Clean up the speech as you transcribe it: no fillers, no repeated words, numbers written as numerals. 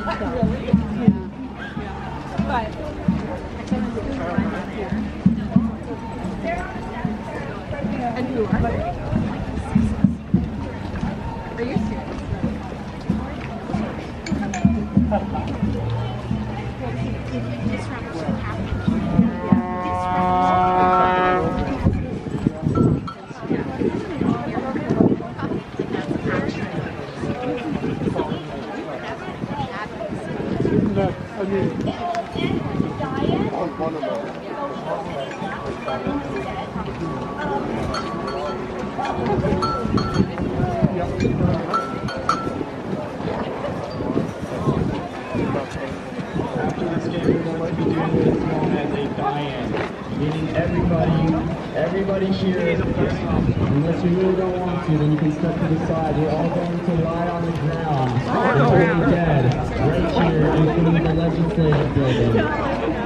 But and who are they? Are you serious? After this game, we're going to be doing what's known as a die-in, meaning everybody here, unless you really don't want to, then you can step to the side. We're all going to lie on the ground until we're dead, right here in front of the legislative building.